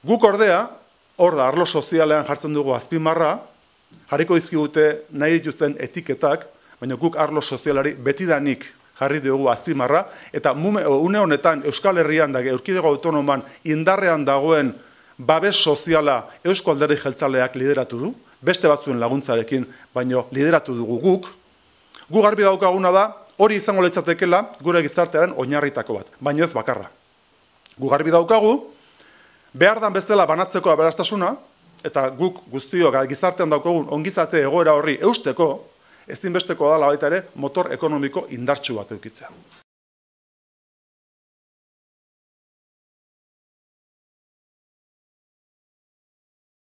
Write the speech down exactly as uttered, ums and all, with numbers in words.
Guk ordea, hor da, arlo sozialean jartzen dugu azpimarra, jarriko dizkigute nahi dituzten etiketak, baina guk arlo sozialari betidanik jarri dugu azpimarra, eta une honetan Euskal Herrian da Erkidego Autonoman indarrean dagoen babes soziala Eusko Alderdi Jeltzaleak lideratu du, beste batzuen laguntzarekin, baino lideratu dugu guk. Gu garbi daukaguna da, hori izango litzatekeela gure gizartearen oinarritako bat, baina ez bakarra. Gu garbi daukagu, behar dan bezala banatzeko aberastasuna, eta guk guztiok gizartean daukagun ongizate egoera horri eusteko, ezinbesteko da baita ere motor ekonomiko indartsu bat edukitzea.